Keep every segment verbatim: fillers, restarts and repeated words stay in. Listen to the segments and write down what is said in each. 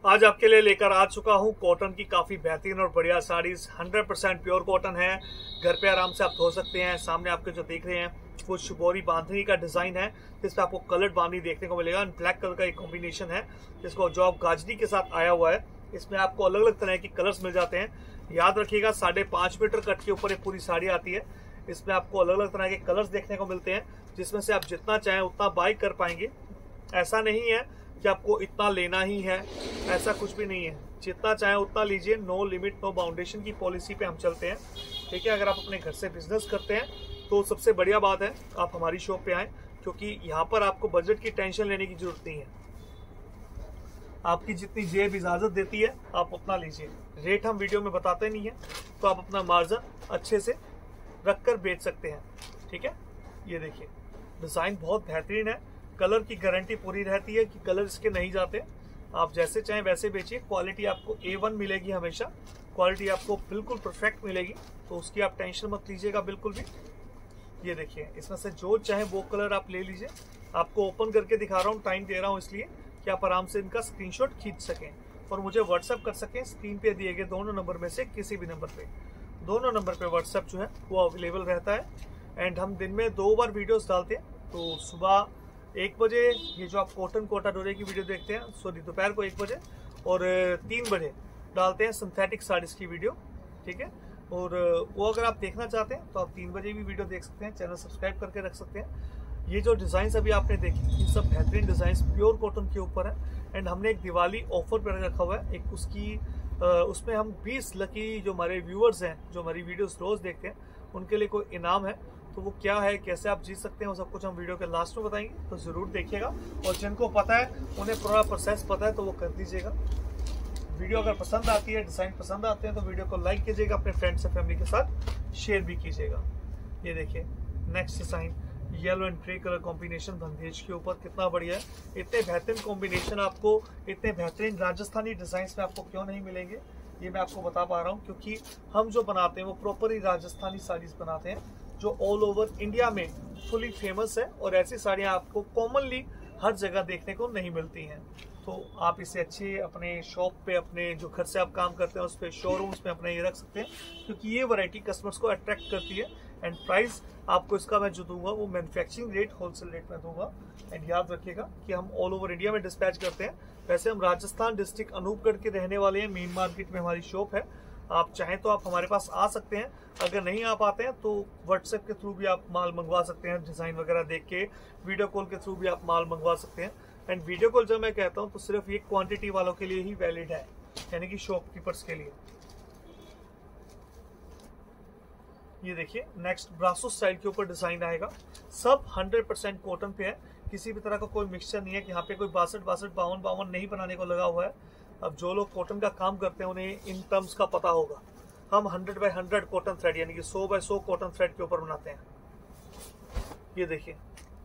आज आपके लिए लेकर आ चुका हूं कॉटन की काफी बेहतरीन और बढ़िया saris. Hundred percent pure cotton है। घर पे आराम से आप धो सकते हैं। सामने आपके जो देख रहे हैं वो शिबोरी बांधनी का डिजाइन है, जिसपे आपको कलर्ड बांधनी देखने को मिलेगा। ब्लैक कलर का एक कॉम्बिनेशन है जिसको जो आप गाजरी के साथ आया हुआ है। इसमें आपको अलग अलग तरह की कलर्स मिल जाते हैं। याद रखिएगा, साढ़े पांच मीटर कट के ऊपर एक पूरी साड़ी आती है। इसमें आपको अलग अलग तरह के कलर्स देखने को मिलते हैं, जिसमें से आप जितना चाहें उतना बाय कर पाएंगे। ऐसा नहीं है कि आपको इतना लेना ही है, ऐसा कुछ भी नहीं है। जितना चाहे उतना लीजिए। नो लिमिट नो बाउंडेशन की पॉलिसी पे हम चलते हैं, ठीक है। अगर आप अपने घर से बिजनेस करते हैं तो सबसे बढ़िया बात है आप हमारी शॉप पे आएं, क्योंकि यहाँ पर आपको बजट की टेंशन लेने की जरूरत नहीं है। आपकी जितनी जेब इजाजत देती है आप उतना लीजिए। रेट हम वीडियो में बताते नहीं है, तो आप अपना मार्जिन अच्छे से रख कर बेच सकते हैं, ठीक है। ये देखिए, डिजाइन बहुत बेहतरीन है। कलर की गारंटी पूरी रहती है कि कलर इसके नहीं जाते। आप जैसे चाहें वैसे बेचिए। क्वालिटी आपको ए वन मिलेगी हमेशा। क्वालिटी आपको बिल्कुल परफेक्ट मिलेगी, तो उसकी आप टेंशन मत लीजिएगा बिल्कुल भी। ये देखिए, इसमें से जो चाहे वो कलर आप ले लीजिए। आपको ओपन करके दिखा रहा हूँ, टाइम दे रहा हूँ इसलिए कि आप आराम से इनका स्क्रीनशॉट खींच सकें और मुझे व्हाट्सएप कर सकें। स्क्रीन पे दिए गए दोनों नंबर में से किसी भी नंबर पे, दोनों नंबर पे व्हाट्सएप जो है वो अवेलेबल रहता है। एंड हम दिन में दो बार वीडियोस डालते हैं। तो सुबह एक बजे ये जो आप कॉटन कोटा डोरे की वीडियो देखते हैं, सॉरी दोपहर को एक बजे, और तीन बजे डालते हैं सिंथेटिक साड़ीज की वीडियो, ठीक है। और वो अगर आप देखना चाहते हैं तो आप तीन बजे भी वीडियो देख सकते हैं। चैनल सब्सक्राइब करके रख सकते हैं। ये जो डिजाइन अभी आपने देखी, ये सब बेहतरीन डिजाइन प्योर कॉटन के ऊपर है। एंड हमने एक दिवाली ऑफर पर रखा हुआ है एक, उसकी उसमें हम बीस लकी जो हमारे व्यूअर्स हैं, जो हमारी वीडियोस रोज देखते हैं, उनके लिए कोई इनाम है। तो वो क्या है, कैसे आप जीत सकते हैं, वो सब कुछ हम वीडियो के लास्ट में बताएंगे, तो जरूर देखिएगा। और जिनको पता है, उन्हें पूरा प्रोसेस पता है, तो वो कर दीजिएगा। वीडियो अगर पसंद आती है, डिजाइन पसंद आते हैं, तो वीडियो को लाइक कीजिएगा, अपने फ्रेंड्स और फैमिली के साथ शेयर भी कीजिएगा। ये देखिए, next design yellow and grey colour combination bandhej के ऊपर, कितना बढ़िया है। इतने बेहतरीन कॉम्बिनेशन आपको, इतने बेहतरीन राजस्थानी डिजाइन में आपको क्यों नहीं मिलेंगे, ये मैं आपको बता पा रहा हूँ। क्योंकि हम जो बनाते हैं वो प्रॉपर ही राजस्थानी साड़ीज बनाते हैं, जो ऑल ओवर इंडिया में फुली फेमस है। और ऐसी साड़ियाँ आपको कॉमनली हर जगह देखने को नहीं मिलती हैं। तो आप इसे अच्छे अपने शॉप पे, अपने जो घर से आप काम करते हैं उस पर, शोरूम्स में अपने ये रख सकते हैं, क्योंकि ये वैरायटी कस्टमर्स को अट्रैक्ट करती है। एंड प्राइस आपको इसका मैं जो दूंगा वो मैन्युफैक्चरिंग रेट, होलसेल रेट में दूंगा। एंड याद रखिएगा कि हम ऑल ओवर इंडिया में डिस्पैच करते हैं। वैसे हम राजस्थान डिस्ट्रिक्ट अनूपगढ़ के रहने वाले हैं। मेन मार्केट में हमारी शॉप है। आप चाहें तो आप हमारे पास आ सकते हैं। अगर नहीं आ पाते हैं तो व्हाट्सएप के थ्रू भी आप माल मंगवा सकते हैं। डिजाइन वगैरह देख के वीडियो कॉल के थ्रू भी आप माल मंगवा सकते हैं। एंड वीडियो कॉल जब मैं कहता हूं तो सिर्फ ये क्वांटिटी वालों के लिए ही वैलिड है, यानी कि शॉपकीपर्स के लिए। ये देखिए, नेक्स्ट ब्रासो स्टाइल के ऊपर डिजाइन आएगा। सब हंड्रेड परसेंट कॉटन पे है। किसी भी तरह का कोई मिक्सचर नहीं है कि यहाँ पे कोई बासठ बासठ बावन बावन नहीं बनाने को लगा हुआ है। अब जो लोग कॉटन का काम करते हैं उन्हें इन टर्म्स का पता होगा। हम hundred by hundred cotton thread, यानी कि सौ बाय सौ कॉटन थ्रेड के ऊपर बनाते हैं। ये देखिए,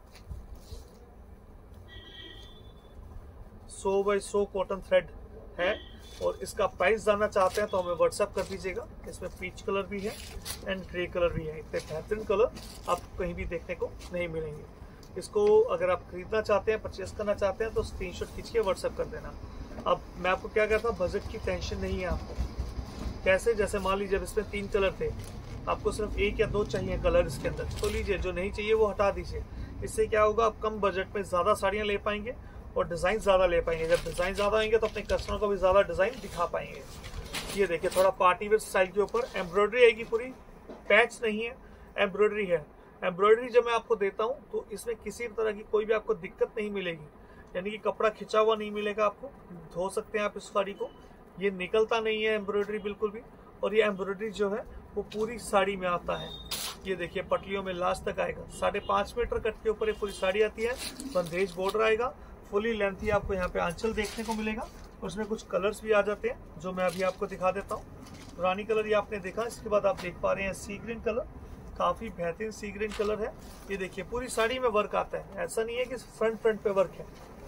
सौ बाय सौ कॉटन थ्रेड है। और इसका प्राइस जानना चाहते हैं तो हमें व्हाट्सएप कर दीजिएगा। इसमें पीच कलर भी है एंड ग्रे कलर भी है। इतने बेहतरीन कलर आपको कहीं भी देखने को नहीं मिलेंगे। इसको अगर आप खरीदना चाहते हैं, परचेस करना चाहते हैं, तो स्क्रीनशॉट खींच के व्हाट्सएप कर देना। अब मैं आपको क्या कहता हूँ, बजट की टेंशन नहीं है आपको। कैसे, जैसे मान लीजिए इसमें तीन कलर थे, आपको सिर्फ एक या दो चाहिए कलर इसके अंदर, तो लीजिए। जो नहीं चाहिए वो हटा दीजिए। इससे क्या होगा, आप कम बजट में ज्यादा साड़ियाँ ले पाएंगे और डिजाइन ज्यादा ले पाएंगे। जब डिजाइन ज्यादा आएंगे तो अपने कस्टमर को भी ज्यादा डिजाइन दिखा पाएंगे। ये देखिए, थोड़ा पार्टी वेयर स्टाइल के ऊपर एम्ब्रॉयडरी आएगी पूरी। पैच नहीं है, एम्ब्रॉयडरी है। एम्ब्रॉयडरी जब मैं आपको देता हूँ तो इसमें किसी भी तरह की कोई भी आपको दिक्कत नहीं मिलेगी, यानी कि कपड़ा खिंचा हुआ नहीं मिलेगा आपको। धो सकते हैं आप इस साड़ी को, ये निकलता नहीं है एम्ब्रॉयडरी बिल्कुल भी। और ये एम्ब्रॉयडरी जो है वो पूरी साड़ी में आता है। ये देखिए, पटलियों में लास्ट तक आएगा। साढ़े पांच मीटर कट के ऊपर ये पूरी साड़ी आती है। बंदेज बॉर्डर आएगा, फुली लेंथ ही आपको यहाँ पे आंचल देखने को मिलेगा। उसमें कुछ कलर्स भी आ जाते हैं जो मैं अभी आपको दिखा देता हूँ। रानी कलर ये आपने देखा, इसके बाद आप देख पा रहे हैं सी ग्रीन कलर। काफी बेहतरीन सी ग्रीन कलर है। ये देखिए, पूरी साड़ी में वर्क आता है। ऐसा नहीं है कि फ्रंट फ्रंट पे वर्क है।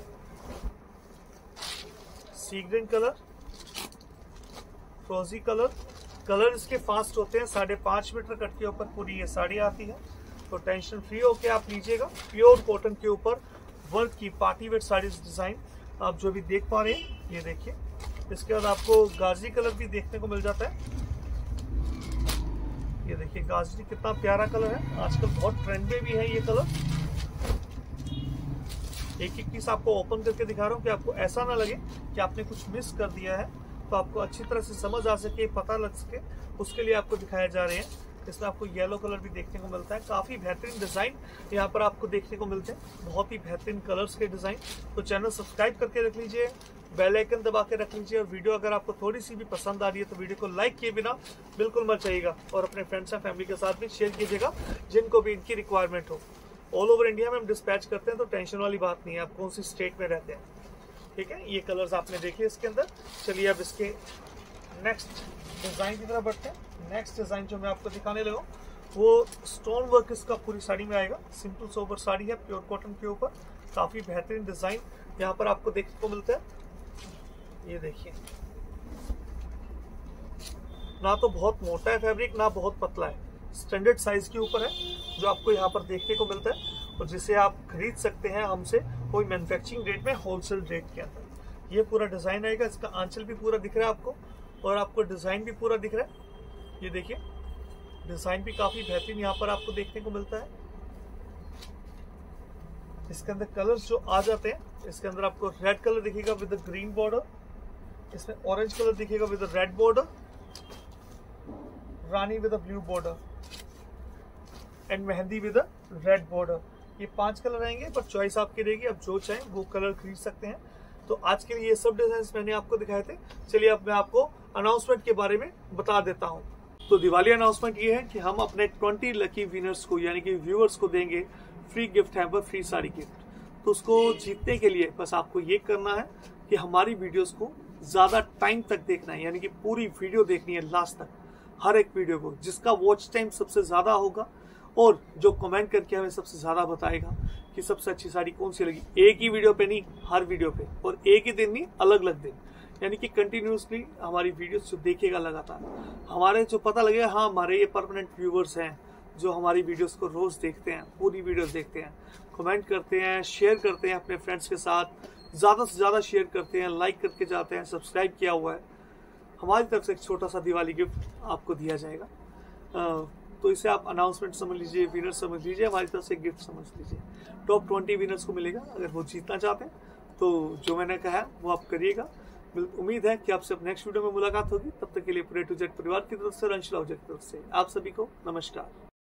सी ग्रीन कलर, फ्रोजी कलर। कलर इसके फास्ट होते हैं। साढ़े पांच मीटर कट के ऊपर पूरी ये साड़ी आती है। तो टेंशन फ्री होके आप लीजिएगा। प्योर कॉटन के ऊपर वर्क की पार्टी वेयर साड़ीज डिजाइन आप जो भी देख पा रहे हैं, ये देखिए। इसके बाद आपको गाजरी कलर भी देखने को मिल जाता है। ये देखिए गाजरी कितना प्यारा कलर है, आजकल बहुत ट्रेंड में भी है ये कलर। एक एक पीस आपको ओपन करके दिखा रहा हूँ कि आपको ऐसा ना लगे कि आपने कुछ मिस कर दिया है, तो आपको अच्छी तरह से समझ आ सके, पता लग सके, उसके लिए आपको दिखाए जा रहे हैं। इसमें आपको येलो कलर भी देखने को मिलता है। काफी बेहतरीन डिजाइन यहाँ पर आपको देखने को मिलते हैं, बहुत ही बेहतरीन कलर्स के डिजाइन। तो चैनल सब्सक्राइब करके रख लीजिए, बेल आइकन दबा के रख लीजिए, और वीडियो अगर आपको थोड़ी सी भी पसंद आ रही है तो वीडियो को लाइक किए बिना बिल्कुल मत जाइएगा, और अपने फ्रेंड्स एंड फैमिली के साथ भी शेयर कीजिएगा जिनको भी इनकी रिक्वायरमेंट हो। ऑल ओवर इंडिया में हम डिस्पैच करते हैं, तो टेंशन वाली बात नहीं है आप कौन सी स्टेट में रहते हैं। ठीक है, ये कलर्स आपने देखे इसके अंदर। चलिए अब इसके नेक्स्ट डिजाइन की तरफ बढ़ते हैं। नेक्स्ट डिजाइन जो मैं आपको दिखाने लगा वो स्टोन वर्क इसका पूरी साड़ी में आएगा। सिंपल सोबर साड़ी है, प्योर कॉटन के ऊपर। काफी बेहतरीन डिजाइन यहाँ पर आपको देखने को मिलता है। ये देखिए, ना तो बहुत मोटा है फैब्रिक, ना बहुत पतला है, स्टैंडर्ड साइज के ऊपर है जो आपको यहाँ पर देखने को मिलता है, और जिसे आप खरीद सकते हैं हमसे कोई मैन्युफैक्चरिंग रेट में, होलसेल रेट के अंदर। ये पूरा डिजाइन आएगा, इसका आंचल भी पूरा दिख रहा है आपको, और आपको डिजाइन भी पूरा दिख रहा है। ये देखिए डिजाइन भी काफी बेहतरीन यहाँ पर आपको देखने को मिलता है। इसके अंदर कलर्स जो आ जाते हैं, इसके अंदर आपको रेड कलर दिखेगा विद ग्रीन बॉर्डर, इसमें ऑरेंज कलर दिखेगा विद रेड बॉर्डर, रानी with blue border, and mehndi with red border. ये पांच कलर आएंगे, पर चॉइस आपकी रहेगी, अब जो चाहें वो कलर खरीद सकते हैं। तो आज के लिए ये सब डिजाइन मैंने आपको दिखाए थे। चलिए अब मैं आपको अनाउंसमेंट के बारे में बता देता हूँ। तो दिवाली अनाउंसमेंट ये है कि हम अपने बीस लकी विनर्स को, यानी कि व्यूअर्स को देंगे free gift hamper, free sari gift. तो उसको जीतने के लिए बस आपको ये करना है कि हमारी वीडियोस को ज्यादा टाइम तक देखना है, यानी कि पूरी वीडियो देखनी है लास्ट तक, हर एक वीडियो को। जिसका वॉच टाइम सबसे ज्यादा होगा और जो कमेंट करके हमें सबसे ज्यादा बताएगा कि सबसे अच्छी साड़ी कौन सी लगी, एक ही वीडियो पे नहीं, हर वीडियो पे, और एक ही दिन नहीं, अलग अलग दिन, यानी कि कंटिन्यूसली हमारी वीडियोस जो देखेगा लगातार, हमारे जो पता लगेगा हाँ हमारे ये परमानेंट व्यूवर्स हैं जो हमारी वीडियोस को रोज देखते हैं, पूरी वीडियोस देखते हैं, कमेंट करते हैं, शेयर करते हैं अपने फ्रेंड्स के साथ, ज्यादा से ज्यादा शेयर करते हैं, लाइक करके जाते हैं, सब्सक्राइब किया हुआ है, हमारी तरफ से एक छोटा सा दिवाली गिफ्ट आपको दिया जाएगा। तो इसे आप अनाउंसमेंट समझ लीजिए, विनर समझ लीजिए, हमारी तरफ से गिफ्ट समझ लीजिए। टॉप ट्वेंटी विनर्स को मिलेगा। अगर वो जीतना चाहते हैं तो जो मैंने कहा वो आप करिएगा। उम्मीद है कि आपसे नेक्स्ट वीडियो में मुलाकात होगी। तब तक के लिए पूरे टू जेड परिवार की तरफ से, रंशला की तरफ से आप सभी को नमस्कार।